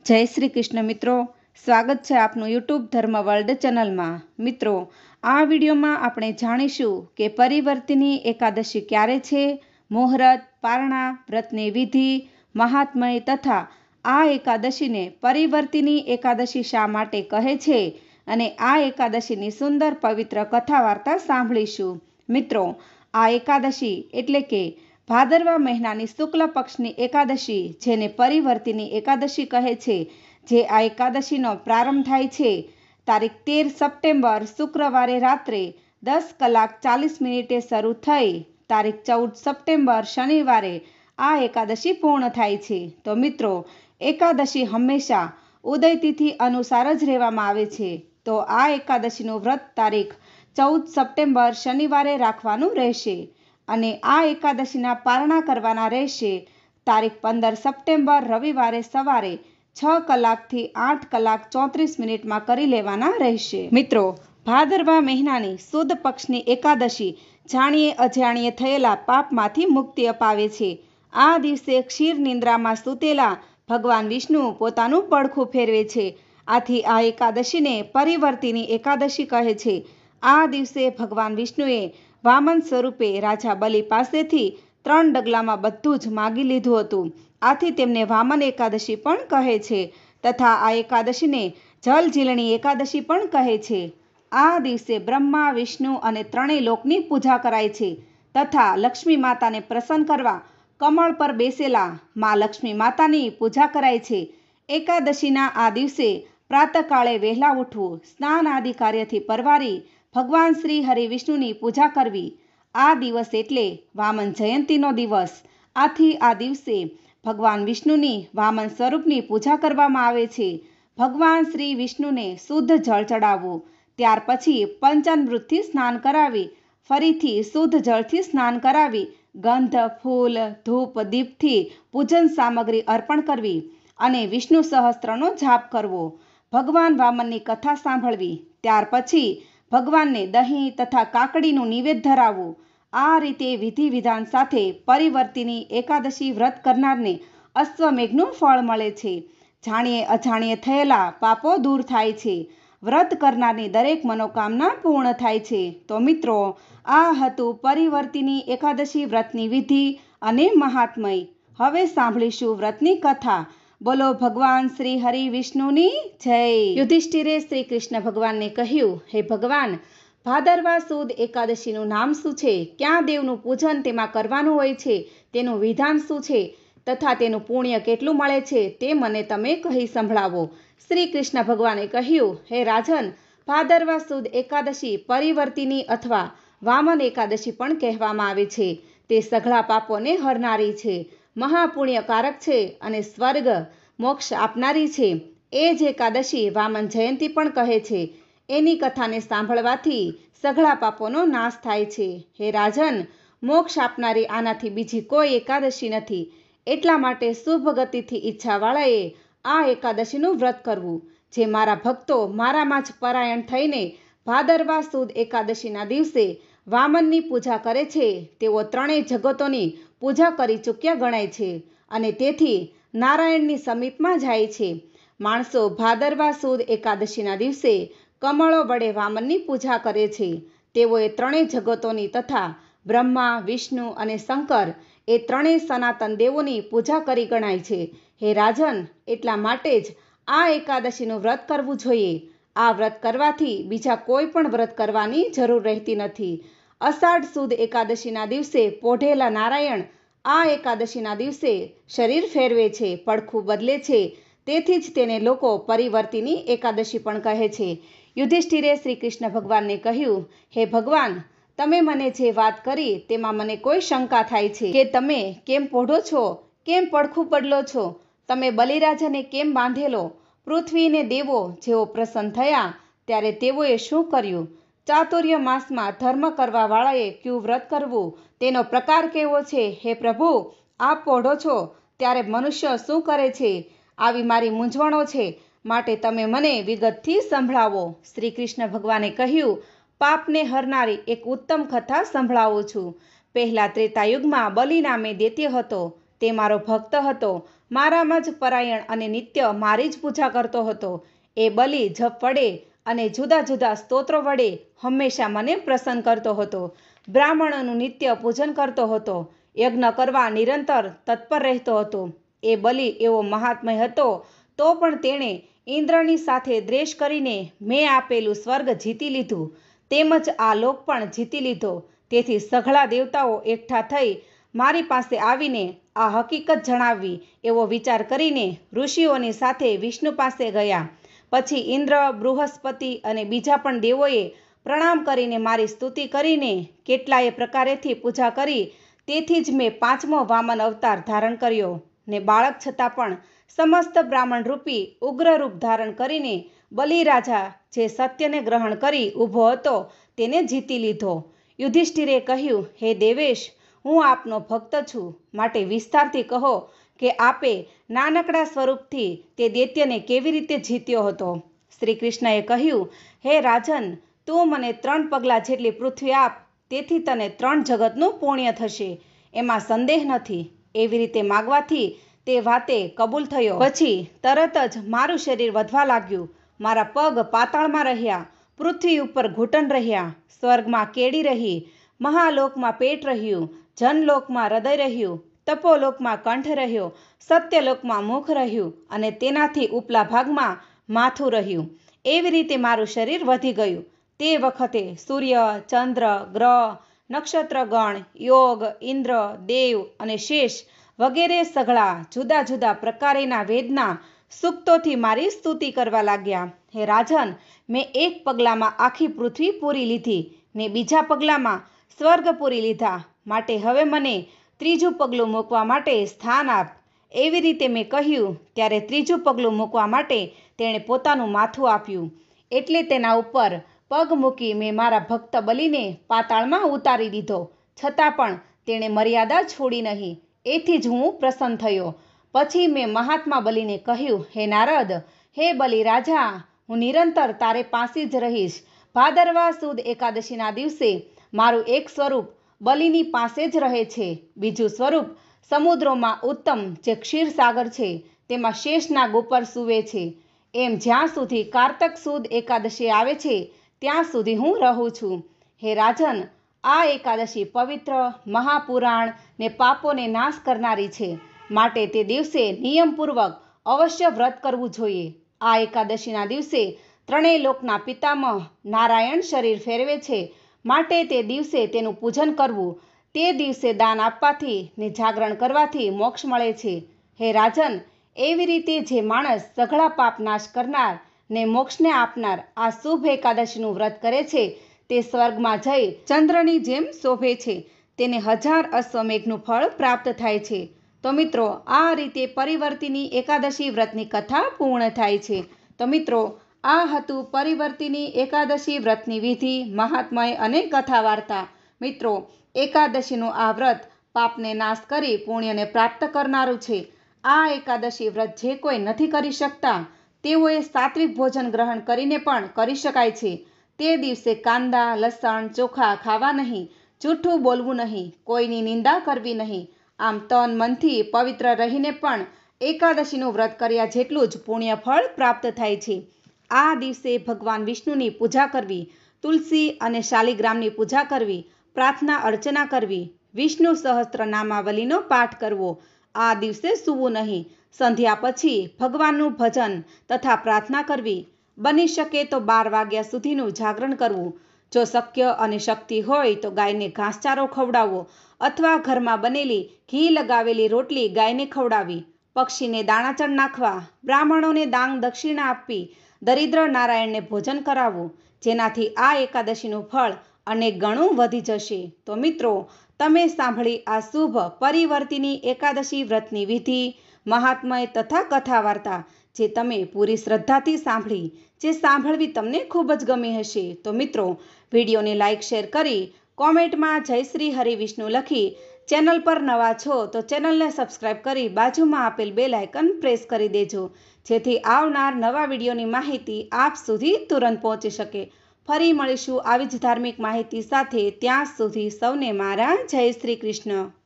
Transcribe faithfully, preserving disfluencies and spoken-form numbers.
જય શ્રી કૃષ્ણ મિત્રો, સ્વાગત છે આપનું યુટ્યુબ ધર્મ વર્લ્ડ ચેનલમાં। મિત્રો, આ વિડીયોમાં આપણે જાણીશું કે પરિવર્તિની એકાદશી ક્યારે છે, મુહૂર્ત, પારણા, વ્રતની વિધિ, મહાત્મય તથા આ એકાદશીને પરિવર્તિની એકાદશી શા માટે કહે છે અને આ એકાદશીની સુંદર પવિત્ર કથા વાર્તા સાંભળીશું। મિત્રો, આ એકાદશી એટલે કે ભાદરવા મહિનાની શુક્લ પક્ષની એકાદશી, જેને પરિવર્તિની એકાદશી કહે છે, જે આ એકાદશીનો પ્રારંભ થાય છે તારીખ તેર સપ્ટેમ્બર શુક્રવારે રાત્રે દસ કલાક ચાલીસ મિનિટે શરૂ થઈ તારીખ ચૌદ સપ્ટેમ્બર શનિવારે આ એકાદશી પૂર્ણ થાય છે। તો મિત્રો, એકાદશી હંમેશા ઉદય તિથિ અનુસાર જ રહેવામાં આવે છે। તો આ એકાદશીનું વ્રત તારીખ ચૌદ સપ્ટેમ્બર શનિવારે રાખવાનું રહેશે અને આ એકાદશીના પારણા કરવાના રહેશે તારીખ પંદર સપ્ટેમ્બર રવિવારે સવારે છ કલાકથી આઠ કલાક ચોત્રીસ મિનિટમાં કરી લેવાના રહેશે। મિત્રો, ભાદરવા મહિનાની સુદ પક્ષની એકાદશી જાણીએ અજાણીએ થયેલા પાપમાંથી મુક્તિ અપાવે છે। આ દિવસે ક્ષીર નિંદ્રામાં સૂતેલા ભગવાન વિષ્ણુ પોતાનું પડખું ફેરવે છે। આથી આ એકાદશીને પરિવર્તિની એકાદશી કહે છે। આ દિવસે ભગવાન વિષ્ણુએ વામન સ્વરૂપે રાજા બલિ પાસેથી ત્રણ ડગલામાં બધું જ માગી લીધું હતું। આથી તેમને વામન એકાદશી પણ કહે છે તથા આ એકાદશીને જલઝીલણી એકાદશી પણ કહે છે। આ દિવસે બ્રહ્મા, વિષ્ણુ અને ત્રણેય લોકની પૂજા કરાય છે તથા લક્ષ્મી માતાને પ્રસન્ન કરવા કમળ પર બેસેલા મા લક્ષ્મી માતાની પૂજા કરાય છે। એકાદશીના આ દિવસે પ્રાતઃકાળે વહેલા ઉઠવું, સ્નાન આદિ કાર્યથી પરવારી ભગવાન શ્રી હરિ વિષ્ણુની પૂજા કરવી। આ દિવસ એટલે વામન જયંતીનો દિવસ। આથી આ દિવસે ભગવાન વિષ્ણુની વામન સ્વરૂપની પૂજા કરવામાં આવે છે। ભગવાન શ્રી વિષ્ણુને શુદ્ધ જળ ચડાવવું, ત્યાર પછી પંચામૃતથી સ્નાન કરાવી ફરીથી શુદ્ધ જળથી સ્નાન કરાવી ગંધ, ફૂલ, ધૂપ, દીપથી પૂજન સામગ્રી અર્પણ કરવી અને વિષ્ણુ સહસ્ત્રનો જાપ કરવો, ભગવાન વામનની કથા સાંભળવી, ત્યાર પછી ભગવાનને દહીં તથા કાકડીનું નિવેદ ધરાવવું। આ રીતે વિધિ વિધાન સાથે પરિવર્તિની એકાદશી વ્રત કરનારને અશ્વમેઘનું ફળ મળે છે। જાણીએ અજાણીએ થયેલા પાપો દૂર થાય છે। વ્રત કરનારની દરેક મનોકામના પૂર્ણ થાય છે। તો મિત્રો, આ હતું પરિવર્તિની એકાદશી વ્રતની વિધિ અને મહાત્મય। હવે સાંભળીશું વ્રતની કથા। બોલો ભગવાન શ્રી હરિ વિષ્ણુની જય। યુધિષ્ઠિરે શ્રી કૃષ્ણ ભગવાનને કહ્યું, હે ભગવાન, ભાદરવા સુદ એકાદશીનું નામ શું છે? ક્યાં દેવનું પૂજન તેમાં કરવાનું હોય છે? તેનું વિધાન શું છે તથા તેનું પુણ્ય કેટલું મળે છે તે મને તમે કહી સંભળાવો। શ્રી કૃષ્ણ ભગવાને કહ્યું, હે રાજન, ભાદરવા સુદ એકાદશી પરિવર્તિની અથવા વામન એકાદશી પણ કહેવામાં આવે છે। તે સઘળા પાપોને હરનારી છે, મહાપુણ્યકારક છે અને સ્વર્ગ મોક્ષ આપનારી છે। એ જ એકાદશી વામન જયંતી પણ કહે છે। એની કથાને સાંભળવાથી સઘળા પાપોનો નાશ થાય છે। હે રાજન, મોક્ષ આપનારી આનાથી બીજી કોઈ એકાદશી નથી। એટલા માટે શુભ ગતિથી ઈચ્છાવાળાએ આ એકાદશીનું વ્રત કરવું। જે મારા ભક્તો મારામાં જ પરાયણ થઈને ભાદરવા સુદ એકાદશીના દિવસે વામનની પૂજા કરે છે, તેઓ ત્રણેય જગતોની પૂજા કરી ચૂક્યા ગણાય છે અને તેથી નારાયણની સમીપમાં જાય છે। માણસો ભાદરવા સુદ એકાદશીના દિવસે કમળો વડે વામનની પૂજા કરે છે। તેઓએ ત્રણેય જગતોની તથા બ્રહ્મા, વિષ્ણુ અને શંકર એ ત્રણેય સનાતન દેવોની પૂજા કરી ગણાય છે। હે રાજન, એટલા માટે જ આ એકાદશીનું વ્રત કરવું જોઈએ। આ વ્રત કરવાથી બીજા કોઈ પણ વ્રત કરવાની જરૂર રહેતી નથી। અષાઢ સુદ એકાદશીના દિવસે પોઢેલા નારાયણ આ એકાદશીના દિવસે શરીર ફેરવે છે, પડખું બદલે છે, તેથી જ તેને લોકો પરિવર્તિની એકાદશી પણ કહે છે। યુધિષ્ઠિરે શ્રી કૃષ્ણ ભગવાનને કહ્યું, હે ભગવાન, તમે મને જે વાત કરી તેમાં મને કોઈ શંકા થાય છે કે તમે કેમ પોઢો છો, કેમ પડખું બદલો છો, તમે બલિરાજાને કેમ બાંધેલો, પૃથ્વીને દેવો જેઓ પ્રસન્ન થયા ત્યારે તેઓએ શું કર્યું, ચાતુર્ય માસમાં ધર્મ કરવા વાળાએ ક્યું વ્રત કરવું, તેનો પ્રકાર કેવો છે? હે પ્રભુ, આપ પોઢો છો ત્યારે મનુષ્ય શું કરે છે? આવી મારી મૂંઝવણો છે, માટે તમે મને વિગતથી સંભળાવો। શ્રી કૃષ્ણ ભગવાને કહ્યું, પાપને હરનારી એક ઉત્તમ કથા સંભળાવું છું। પહેલા ત્રેતાયુગમાં બલિ નામે દૈત્ય હતો। તે મારો ભક્ત હતો। મારામાં જ પરાયણ અને નિત્ય મારી જ પૂજા કરતો હતો. એ બલિ જપ વડે અને જુદા જુદા સ્તોત્રો વડે હંમેશા મને પ્રસન્ન કરતો હતો. બ્રાહ્મણોનું નિત્ય પૂજન કરતો હતો. યજ્ઞ કરવા નિરંતર તત્પર રહેતો હતો. એ બલિ એવો મહાત્મય હતો તો પણ તેણે ઇન્દ્રની સાથે દ્વેષ કરીને મેં આપેલું સ્વર્ગ જીતી લીધું, તેમજ આ લોક પણ જીતી લીધો. તેથી સઘળા દેવતાઓ એકઠા થઈ મારી પાસે આવીને આ હકીકત જણાવવી એવો વિચાર કરીને ઋષિઓની સાથે વિષ્ણુ પાસે ગયા. પછી ઇન્દ્ર, બૃહસ્પતિ અને બીજા પણ દેવોએ પ્રણામ કરીને મારી સ્તુતિ કરીને કેટલાય પ્રકારેથી પૂજા કરી. તેથી જ મેં પાંચમો વામન અવતાર ધારણ કર્યો ને બાળક છતાં પણ સમસ્ત બ્રાહ્મણ રૂપી ઉગ્ર રૂપ ધારણ કરીને બલિરાજા જે સત્યને ગ્રહણ કરી ઊભો હતો તેને જીતી લીધો. યુધિષ્ઠિરે કહ્યું, હે દેવેશ, હું આપનો ભક્ત છું, માટે વિસ્તારથી કહો કે આપે નાનકડા સ્વરૂપથી તે દૈત્યને કેવી રીતે જીત્યો હતો. શ્રી કૃષ્ણએ કહ્યું, હે રાજન, તું મને ત્રણ પગલાં જેટલી પૃથ્વી આપ, તેથી તને ત્રણ જગતનું પુણ્ય થશે, એમાં સંદેહ નથી. એવી રીતે માગવાથી તે વાતે કબૂલ થયો. પછી તરત જ મારું શરીર વધવા લાગ્યું. મારા પગ પાતાળમાં રહ્યા, પૃથ્વી ઉપર ઘૂંટણ રહ્યા, સ્વર્ગમાં કેડી રહી, મહાલોકમાં પેટ રહ્યું, જનલોકમાં હૃદય રહ્યું, તપોલોકમાં કંઠ રહ્યો, સત્યલોકમાં મુખ રહ્યું અને તેનાથી ઉપલા ભાગમાં માથું રહ્યું. એવી રીતે મારું શરીર વધી ગયું. તે વખતે સૂર્ય, ચંદ્ર, ગ્રહ, નક્ષત્રગણ, યોગ, ઇન્દ્ર, દેવ અને શેષ વગેરે સઘળા જુદા જુદા પ્રકારેના વેદના સૂક્તોથી મારી સ્તુતિ કરવા લાગ્યા. હે રાજન, મેં એક પગલામાં આખી પૃથ્વી પૂરી લીધી ને બીજા પગલામાં સ્વર્ગ પૂરી લીધા, માટે હવે મને ત્રીજું પગલું મૂકવા માટે સ્થાન આપ. એવી રીતે મેં કહ્યું ત્યારે ત્રીજું પગલું મૂકવા માટે તેણે પોતાનું માથું આપ્યું. એટલે તેના ઉપર પગ મૂકી મેં મારા ભક્ત બલિને પાતાળમાં ઉતારી દીધો. છતાં પણ તેણે મર્યાદા છોડી નહીં. એથી જ હું પ્રસન્ન થયો. પછી મેં મહાત્મા બલિને કહ્યું, હે નારદ, હે બલિ રાજા, હું નિરંતર તારે પાસે જ રહીશ. ભાદરવા સુદ એકાદશીના દિવસે મારું એક સ્વરૂપ બલિની પાસે જ રહે છે. બીજું સ્વરૂપ સમુદ્રોમાં ઉત્તમ જે ક્ષીરસાગર છે તેમાં શેષનાગ ઉપર સૂવે છે. એમ જ્યાં સુધી કારતક સુદ એકાદશી આવે છે ત્યાં સુધી હું રહું છું. હે રાજન, આ એકાદશી પવિત્ર, મહાપુરાણ ને પાપોને નાશ કરનારી છે, માટે તે દિવસે નિયમપૂર્વક અવશ્ય વ્રત કરવું જોઈએ. આ એકાદશીના દિવસે ત્રણેય લોકના પિતામહ નારાયણ શરીર ફેરવે છે, માટે તે દિવસે તેનું પૂજન કરવું. તે દિવસે દાન આપવાથી ને જાગરણ કરવાથી મોક્ષ મળે છે. હે રાજન, એવી રીતે જે માણસ સઘળા પાપ નાશ કરનાર ને મોક્ષને આપનાર આ શુભ એકાદશીનું વ્રત કરે છે તે સ્વર્ગમાં જઈ ચંદ્રની જેમ શોભે છે. તેને હજાર અશ્વમેઘનું ફળ પ્રાપ્ત થાય છે. તો મિત્રો, આ રીતે પરિવર્તિની એકાદશી વ્રતની કથા પૂર્ણ થાય છે. તો મિત્રો, આ હતું પરિવર્તિની એકાદશી વ્રતની વિધિ, મહાત્મય અને કથા વાર્તા. મિત્રો, એકાદશીનું આ વ્રત પાપને નાશ કરી પુણ્યને પ્રાપ્ત કરનારું છે. આ એકાદશી વ્રત જે કોઈ નથી કરી શકતા તેઓએ સાત્વિક ભોજન ગ્રહણ કરીને પણ કરી શકાય છે. તે દિવસે કાંદા, લસણ, ચોખા ખાવા નહીં, જૂઠું બોલવું નહીં, કોઈની નિંદા કરવી નહીં. આમ તન મનથી પવિત્ર રહીને પણ એકાદશીનું વ્રત કર્યા જેટલું જ પુણ્ય ફળ પ્રાપ્ત થાય છે. આ દિવસે ભગવાન વિષ્ણુની પૂજા કરવી, તુલસી અને શાલિગ્રામની પૂજા કરવી, પ્રાર્થના અર્ચના કરવી, વિષ્ણુ સહસ્ત્ર નામાવલીનો પાઠ કરવો. આ દિવસે સૂવું નહીં. સંધ્યા પછી ભગવાનનું ભજન તથા પ્રાર્થના કરવી. બની શકે તો બાર વાગ્યા સુધીનું જાગરણ કરવું. જો શક્ય અને શક્તિ હોય તો ગાયને ઘાસચારો ખવડાવવો અથવા ઘરમાં બનેલી ઘી લગાવેલી રોટલી ગાયને ખવડાવી. પક્ષીને દાણાચણ નાખવા, બ્રાહ્મણોને દાન દક્ષિણા આપવી, દરિદ્ર નારાયણને ભોજન કરાવવું, જેનાથી આ એકાદશીનું ફળ અનેક ગણું વધી જશે. તો મિત્રો, તમે સાંભળી આ શુભ પરિવર્તિની એકાદશી વ્રતની વિધિ, મહાત્મય તથા કથા વાર્તા, જે તમે પૂરી શ્રદ્ધાથી સાંભળી, જે સાંભળવી તમને ખૂબ જ ગમી હશે. તો મિત્રો, વિડીયોને લાઇક શેર કરી કોમેન્ટમાં જય શ્રી હરિવિષ્ણુ લખી, ચેનલ પર નવા છો તો ચેનલને સબસ્ક્રાઈબ કરી બાજુમાં આપેલ બેલ આઇકન પ્રેસ કરી દેજો, જેથી આવનાર નવા વિડીયોની માહિતી આપ સુધી તુરંત પહોંચી શકે. ફરી મળીશું આવી જ ધાર્મિક માહિતી સાથે. ત્યાં સુધી સૌને મારા જય શ્રી કૃષ્ણ.